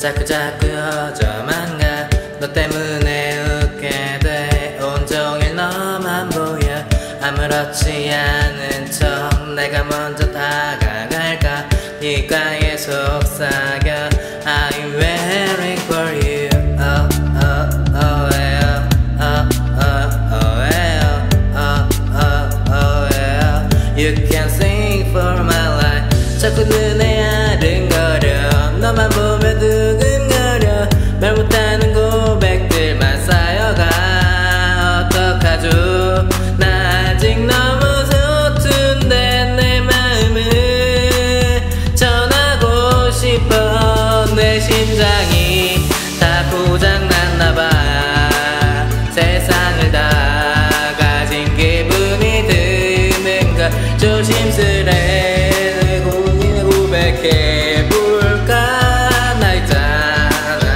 자꾸자꾸 어져만 가. 너 때문에 웃게 돼. 온종일 너만 보여. 아무렇지 않은 척 내가 먼저 다가갈까. 네가에 속삭여. I'm waiting for you. Oh, oh, oh, yeah. Oh, oh, oh, yeah. Oh, oh, oh, yeah. You can sing for my life. 자꾸 눈에 아른거려. 너만 보면 두근거려. 말 못하는 고백들만 쌓여가. 어떡하죠? 나 아직 너무 서툰데 내 마음을 전하고 싶어. 내 심장이 다 고장났나봐. 세상을 다 가진 기분이 드는 걸 조심스레 고백해볼까. 나 있잖아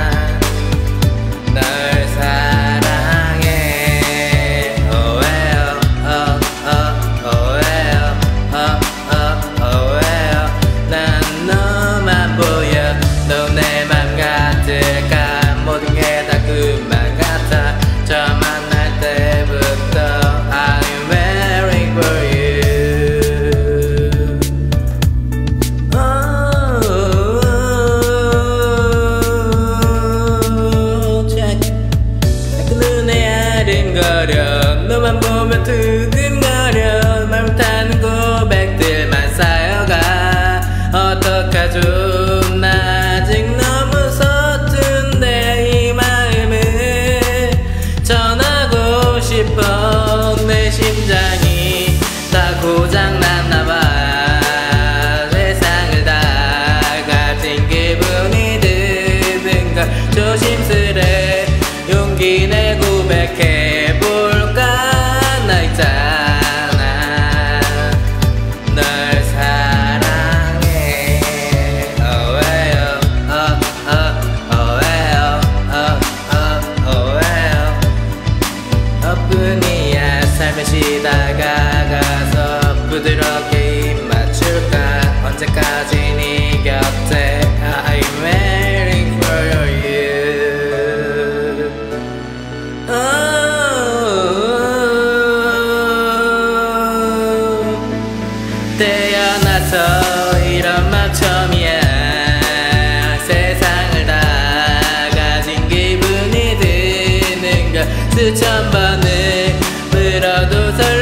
널 사랑해. Oh well, oh, oh, oh well, oh, oh, oh well. 난 너만 보여. 너 내 맘 같을까. 모든 게 다 그만 같아. 저 만날 때부터 I'm waiting for you. 너만 보면 두근거려. 말 못하는 고백들만 쌓여가. 어떡하죠? 나 아직 너무 서툰데 이 마음을 전하고 싶어. 내 심장이 다 고장났나봐. 세상을 다 가진 기분이 드는 걸 조심스레 용기 내 고백해볼까. 나 있잖아 널 사랑해. Oh well, oh, oh, oh well, oh, oh, oh well. 너뿐이야. 살며시 다가가서 부드럽게 입 맞출까. 언제까지 네 곁에 I'm waiting for you. 태어나서 이런 맘 처음이야. 세상을 다 가진 기분이 드는 걸 수천 번을 물어도